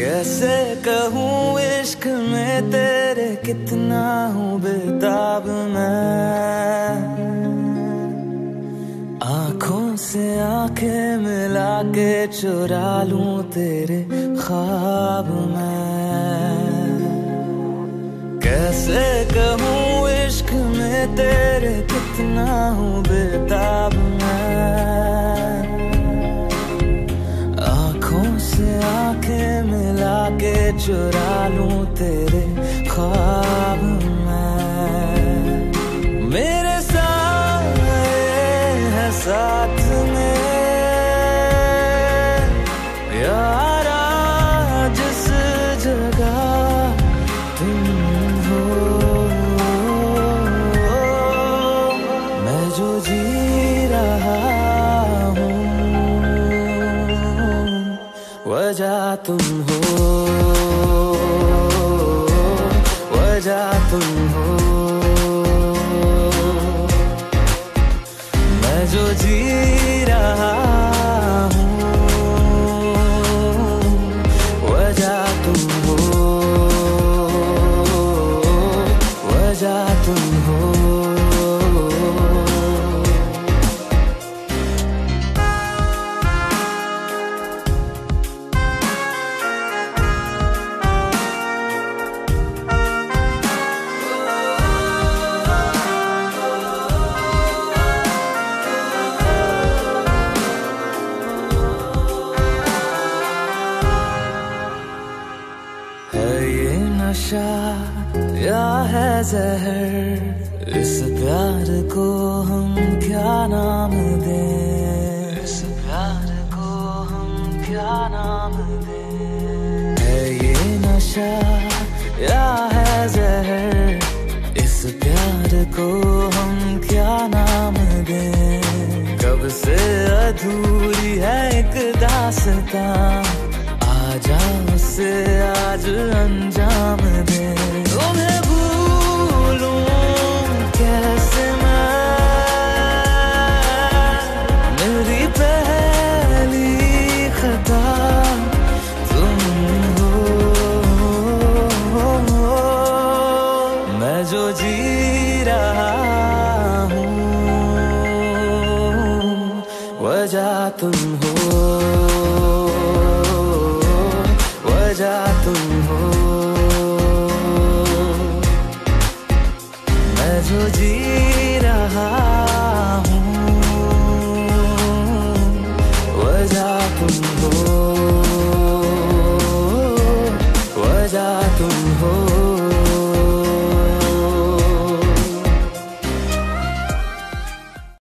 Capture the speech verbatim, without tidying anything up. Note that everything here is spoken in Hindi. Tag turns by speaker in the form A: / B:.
A: कैसे कहूँ इश्क में तेरे कितना हूँ बेताब मैं, आँखों से आंखें मिला के चुरा लूं तेरे ख्वाब मैं। कैसे कहूँ इश्क में तेरे कितना हूँ बेताब मैं, आँखों से आंखें मिला के चुरा लूं तेरे ख्वाब मैं। मेरे साए है साथ में यारा जिस जगह तुम हो, मैं जो जी रहा हूँ वजह तुम हो, वजह तुम हो। मैं जो जी रहा हूँ वजह तुम हो, वजह तुम हो। नशा या है जहर, इस प्यार को हम क्या नाम दें, इस प्यार को हम क्या नाम दें। है ये नशा या है जहर, इस प्यार को हम क्या नाम दें। कब से अधूरी है एक दास्तां, आजा उसे आज अंजाम दे। तुम्हें भूलूं कैसे मैं, मेरी पहली खता तुम हो। मैं जो जी रहा हूँ वजह तुम हो, वजह तुम हो। मैं जो जी